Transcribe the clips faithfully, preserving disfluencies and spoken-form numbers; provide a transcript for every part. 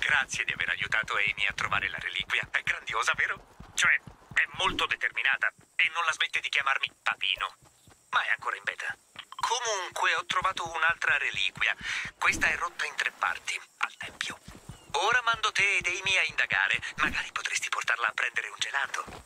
Grazie di aver aiutato Amy a trovare la reliquia. È grandiosa, vero? Cioè, è molto determinata e non la smette di chiamarmi papino. Ma è ancora in beta. Comunque, ho trovato un'altra reliquia. Questa è rotta in tre parti, al tempio. Ora mando te ed Amy a indagare. Magari potresti portarla a prendere un gelato.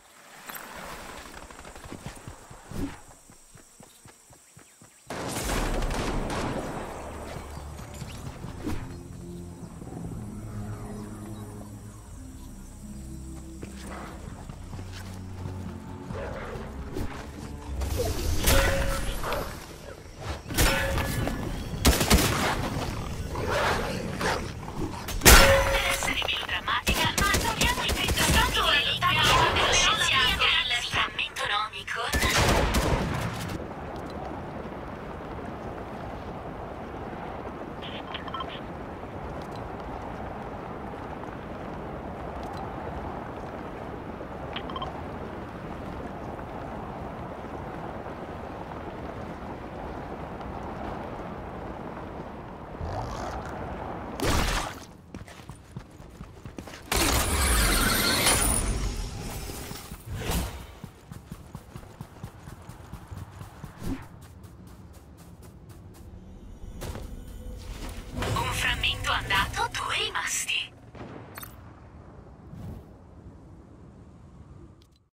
Andato, tu rimasti.